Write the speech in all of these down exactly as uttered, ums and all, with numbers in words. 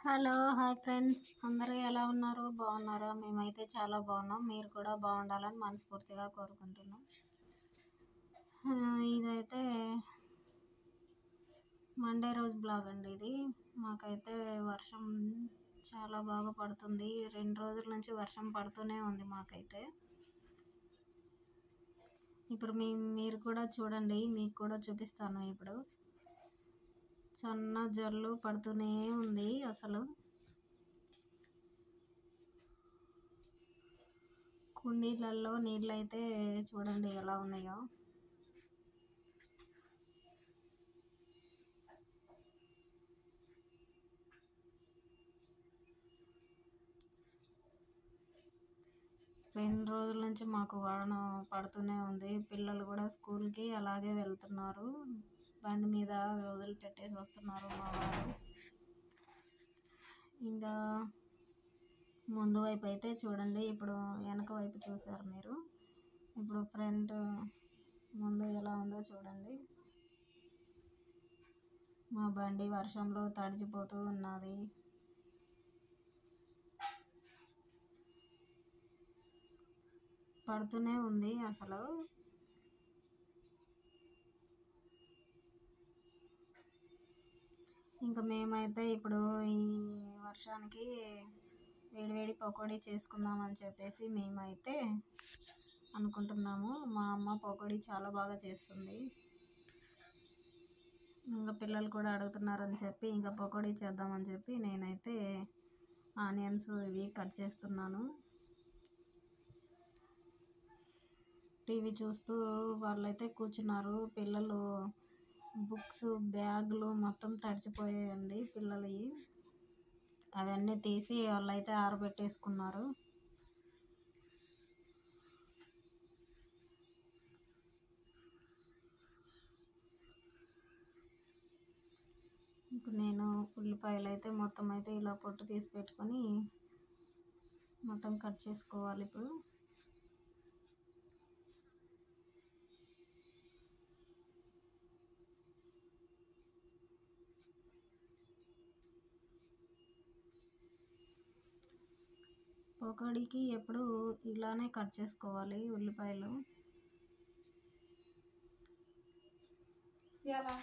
Hello hi friends, అందరూ ఎలా ఉన్నారు? బాగున్నారా? మేమైతే చాలా బాగున్నాం. మీరు కూడా బాగుండాలని మనస్ఫూర్తిగా కోరుకుంటున్నాం. ఆ, ఇదైతే మండే రోజు బ్లాగ్ అండి. ఇది మాకైతే వర్షం చాలా బాగా పడుతుంది. రెండు రోజుల నుంచి వర్షం పడుతూనే ఉంది మాకైతే. ఇప్పుడు మీ మీరు కూడా చూడండి, మీకు కూడా చూపిస్తాను. ఇప్పుడు సన్న జల్లు పడుతూనే ఉంది. అసలు కుండీలలో నీళ్ళు అయితే చూడండి ఎలా ఉన్నాయో. రెండు రోజుల నుంచి మాకు వాన పడుతూనే ఉంది. పిల్లలు కూడా స్కూల్కి అలాగే వెళ్తున్నారు. బండి మీద వదిలిపెట్టేసి వస్తున్నారు మా వారు. ఇంకా ముందు వైపు అయితే చూడండి, ఇప్పుడు వెనక వైపు చూసారు మీరు. ఇప్పుడు ఫ్రంట్ ముందు ఎలా ఉందో చూడండి. మా బండి వర్షంలో తడిచిపోతూ ఉన్నది. పడుతూనే ఉంది అసలు. ఇంకా మేమైతే ఇప్పుడు ఈ వర్షానికి వేడివేడి పకోడీ చేసుకుందామని చెప్పేసి మేమైతే అనుకుంటున్నాము. మా అమ్మ పకోడీ చాలా బాగా చేస్తుంది. ఇంకా పిల్లలు కూడా అడుగుతున్నారని చెప్పి ఇంకా పకోడీ చేద్దామని చెప్పి నేనైతే ఆనియన్స్ ఇవి కట్ చేస్తున్నాను. టీవీ చూస్తూ వాళ్ళైతే కూర్చున్నారు. పిల్లలు బుక్స్ బ్యాగులు మొత్తం తడిచిపోయాయండి పిల్లలవి. అవన్నీ తీసి వాళ్ళైతే ఆరబెట్టేసుకున్నారు. ఇప్పుడు నేను ఉల్లిపాయలు అయితే మొత్తం అయితే ఇలా పొట్టు తీసి పెట్టుకొని మొత్తం కట్ చేసుకోవాలి. ఇప్పుడు పకోడీకి ఎప్పుడు ఇలానే కట్ చేసుకోవాలి ఉల్లిపాయలు. ఎలా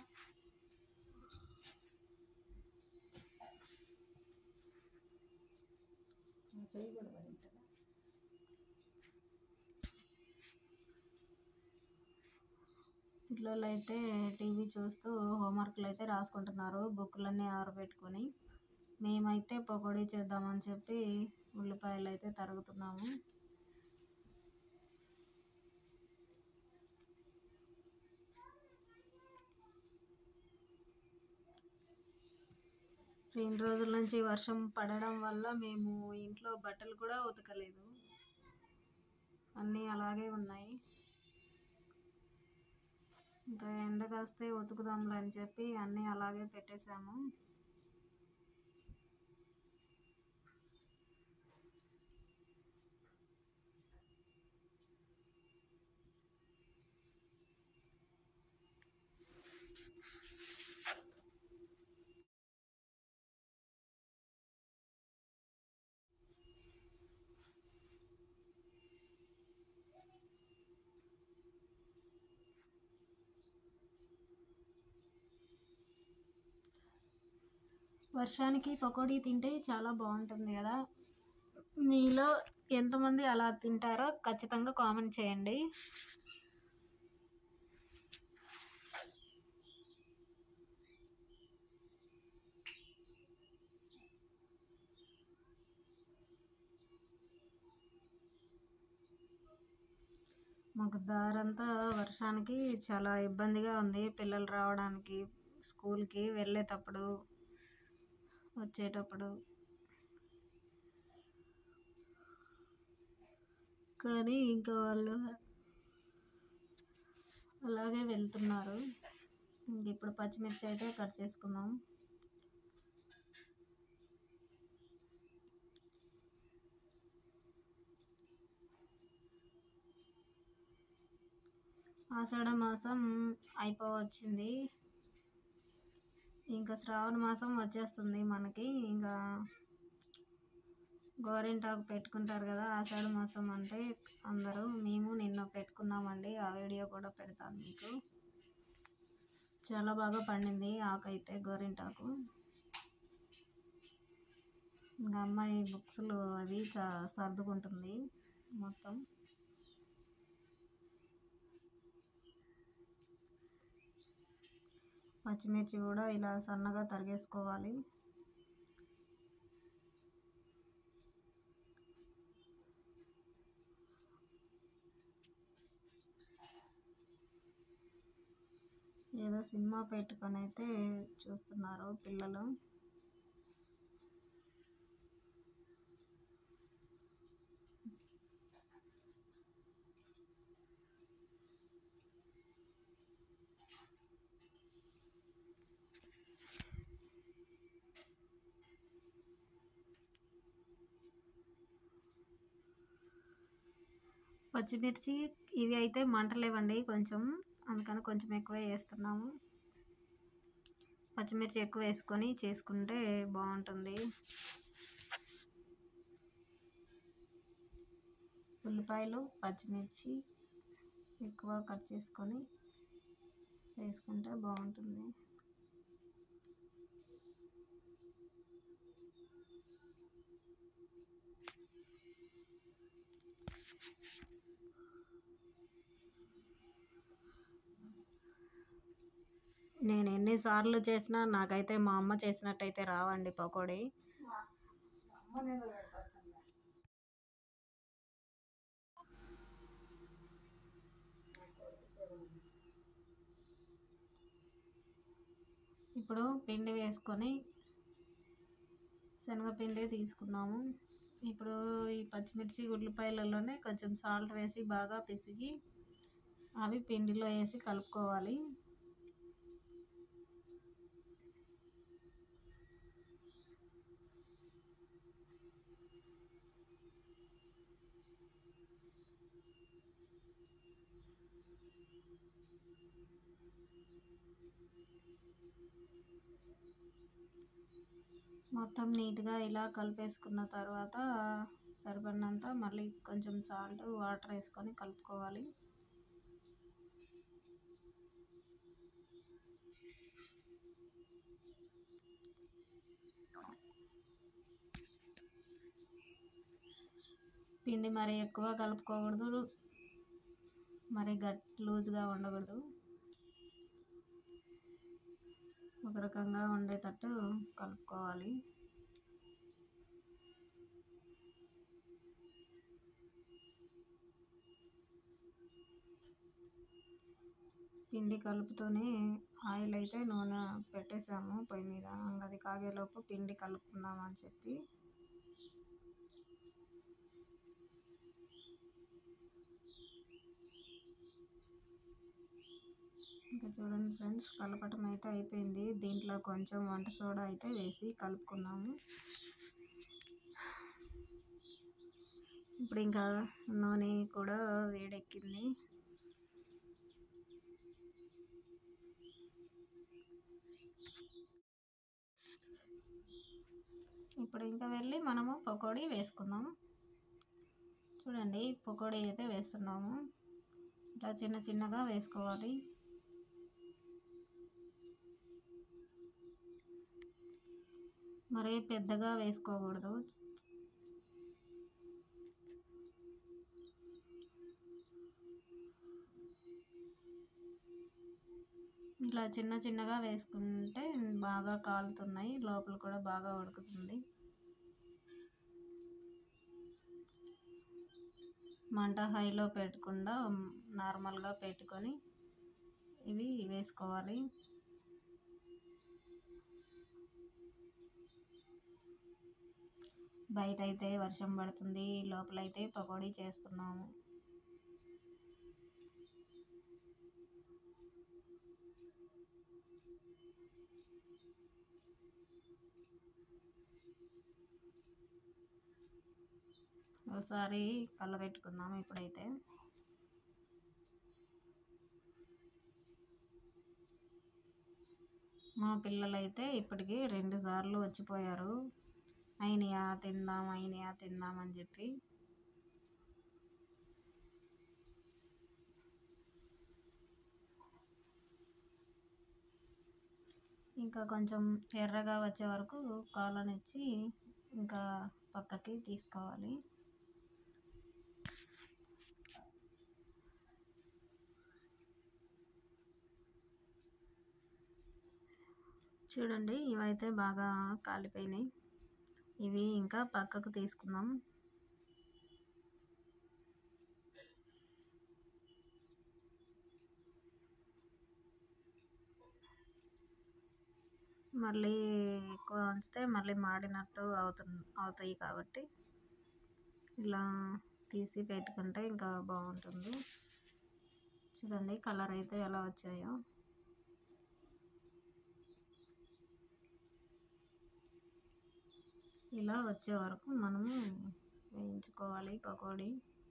చేయకూడదు. పిల్లలు అయితే టీవీ చూస్తూ హోంవర్క్లు అయితే రాసుకుంటున్నారు బుక్కులన్నీ ఆరబెట్టుకొని. మేమైతే పకోడీ చేద్దామని చెప్పి ఉల్లిపాయలు అయితే తరుగుతున్నాము. రెండు రోజుల నుంచి వర్షం పడడం వల్ల మేము ఇంట్లో బట్టలు కూడా ఉతకలేదు, అన్నీ అలాగే ఉన్నాయి. ఇంకా ఎండ కాస్తే ఉతుకుదాంలే అని చెప్పి అన్నీ అలాగే పెట్టేశాము. వర్షానికి పకోడీ తింటే చాలా బాగుంటుంది కదా. మీలో ఎంతమంది అలా తింటారో ఖచ్చితంగా కామెంట్ చేయండి. మాకు దారంతా వర్షానికి చాలా ఇబ్బందిగా ఉంది. పిల్లలు రావడానికి, స్కూల్కి వెళ్ళేటప్పుడు, వచ్చేటప్పుడు. కానీ ఇంకా వాళ్ళు అలాగే వెళ్తున్నారు. ఇప్పుడు పచ్చిమిర్చి అయితే కట్ చేసుకుందాం. ఆషాఢ మాసం అయిపోవచ్చింది. ఇంకా శ్రావణ మాసం వచ్చేస్తుంది మనకి. ఇంకా గోరింటాకు పెట్టుకుంటారు కదా ఆషాఢ మాసం అంటే అందరూ. మేము నిన్న పెట్టుకున్నామండి, ఆ వీడియో కూడా పెడతాను మీకు. చాలా బాగా పండింది ఆకైతే గోరింటాకు. ఇంకా అమ్మాయి బుక్స్లు అవి చా సర్దుకుంటుంది మొత్తం. పచ్చిమిర్చి కూడా ఇలా సన్నగా తరిగేసుకోవాలి. ఏదో సినిమా పెట్టుకొని అయితే చూస్తున్నారు పిల్లలు. పచ్చిమిర్చి ఇవి అయితే మంటలేవండి కొంచెం, అందుకని కొంచెం ఎక్కువ వేస్తున్నాము. పచ్చిమిర్చి ఎక్కువ వేసుకొని చేసుకుంటే బాగుంటుంది. ఉల్లిపాయలు పచ్చిమిర్చి ఎక్కువ కట్ చేసుకొని వేసుకుంటే బాగుంటుంది. నేను ఎన్నిసార్లు చేసినా నాకైతే మా అమ్మ చేసినట్టయితే రావండి పకోడీ. ఇప్పుడు పిండి వేసుకొని, శనగపిండి తీసుకున్నాము. ఇప్పుడు ఈ పచ్చిమిర్చి ఉల్లిపాయలలోనే కొంచెం సాల్ట్ వేసి బాగా పిసికి అవి పిండిలో వేసి కలుపుకోవాలి. మొత్తం నీట్గా ఇలా కలిపేసుకున్న తర్వాత సరిపడినంత మళ్ళీ కొంచెం సాల్ట్ వాటర్ వేసుకొని కలుపుకోవాలి. పిండి మరి ఎక్కువ కలుపుకోకూడదు, మరి గట్ లూజ్గా ఉండకూడదు. ఒక రకంగా ఉండేటట్టు కలుపుకోవాలి. పిండి కలుపుతూనే ఆయిల్ అయితే నూనె పెట్టేసాము పొయ్యి మీద. అది కాగేలోపు పిండి కలుపుకుందామని చెప్పి ఇంకా చూడండి ఫ్రెండ్స్, కలపటం అయితే అయిపోయింది. దీంట్లో కొంచెం వంట సోడా అయితే వేసి కలుపుకున్నాము. ఇప్పుడు ఇంకా నూనె కూడా వేడెక్కింది. ఇప్పుడు ఇంకా వెళ్ళి మనము పకోడీ వేసుకుందాం. చూడండి పకోడీ అయితే వేస్తున్నాము. ఇట్లా చిన్న చిన్నగా వేసుకోవాలి. మరీ పెద్దగా వేసుకోకూడదు. ఇలా చిన్న చిన్నగా వేసుకుంటే బాగా కాలుతున్నాయి, లోపల కూడా బాగా ఉడుకుతుంది. మంట హైలో పెట్టకుండా నార్మల్గా పెట్టుకొని ఇవి వేసుకోవాలి. బయట అయితే వర్షం పడుతుంది, లోపలైతే పకోడీ చేస్తున్నాము. ఒకసారి కలబెట్టుకుందాం ఇప్పుడైతే. మా పిల్లలైతే ఇప్పటికి రెండు సార్లు వచ్చిపోయారు. అయినయా తిందాం, అయినయా తిందాం అని చెప్పి. ఇంకా కొంచెం ఎర్రగా వచ్చే వరకు కాలనిచ్చి ఇంకా పక్కకి తీసుకోవాలి. చూడండి, ఇవైతే బాగా కాలిపోయినాయి. ఇవి ఇంకా పక్కకు తీసుకుందాం. మళ్ళీ ఎక్కువ ఉంచితే మళ్ళీ మాడినట్టు అవుతు అవుతాయి కాబట్టి ఇలా తీసి పెట్టుకుంటే ఇంకా బాగుంటుంది. చూడండి కలర్ అయితే ఎలా వచ్చాయో. ఇలా వచ్చే వరకు మనము వేయించుకోవాలి పకోడీ.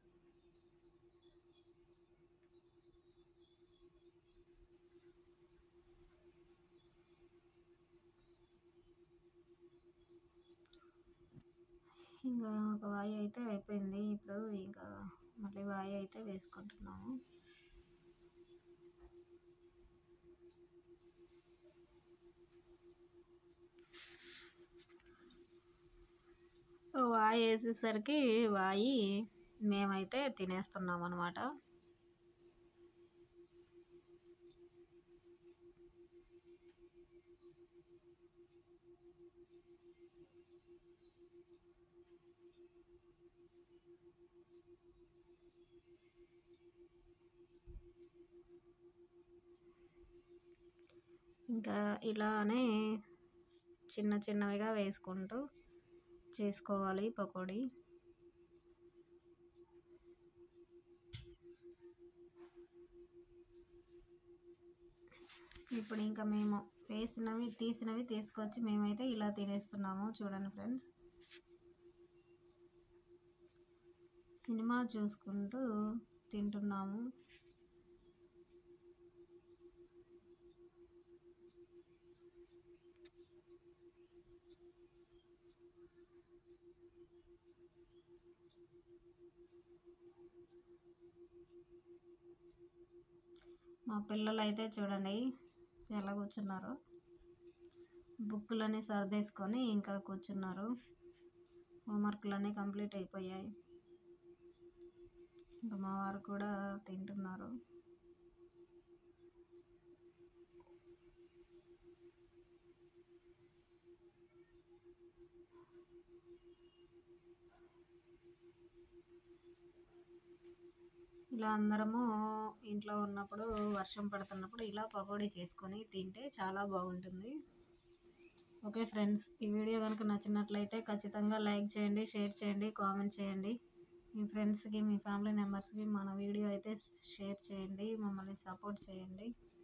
ఇంకా ఒక వాయి అయితే అయిపోయింది. ఇప్పుడు ఇంకా మళ్ళీ వాయి అయితే వేసుకుంటున్నాము. వాయి వేసేసరికి వాయి మేమైతే తినేస్తున్నాం అన్నమాట. ఇంకా ఇలానే చిన్న చిన్నవిగా వేసుకుంటూ చేసుకోవాలి పకోడీ. ఇప్పుడు ఇంకా మేము వేసినవి తీసినవి తీసుకొచ్చి మేమైతే ఇలా తినేస్తున్నాము. చూడండి ఫ్రెండ్స్, సినిమా చూసుకుంటూ తింటున్నాము. మా పిల్లలు అయితే చూడండి ఎలా కూర్చున్నారు. బుక్కులన్నీ సర్దేసుకొని ఇంకా కూర్చున్నారు. హోంవర్క్లన్నీ కంప్లీట్ అయిపోయాయి. ఇంకా మా వారు కూడా తింటున్నారు. ఇలా అందరము ఇంట్లో ఉన్నప్పుడు వర్షం పడుతున్నప్పుడు ఇలా పకోడీ చేసుకొని తింటే చాలా బాగుంటుంది. ఓకే ఫ్రెండ్స్, ఈ వీడియో కనుక నచ్చినట్లయితే ఖచ్చితంగా లైక్ చేయండి, షేర్ చేయండి, కామెంట్ చేయండి. మీ ఫ్రెండ్స్కి, మీ ఫ్యామిలీ మెంబర్స్కి మన వీడియో అయితే షేర్ చేయండి. మమ్మల్ని సపోర్ట్ చేయండి.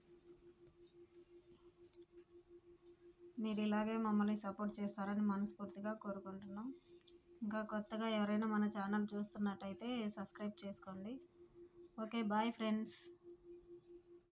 మీరు ఇలాగే మమ్మల్ని సపోర్ట్ చేస్తారని మనస్ఫూర్తిగా కోరుకుంటున్నాం. ఇంకా కొత్తగా ఎవరైనా మన ఛానల్ చూస్తున్నట్టయితే సబ్స్క్రైబ్ చేసుకోండి. Okay bye friends.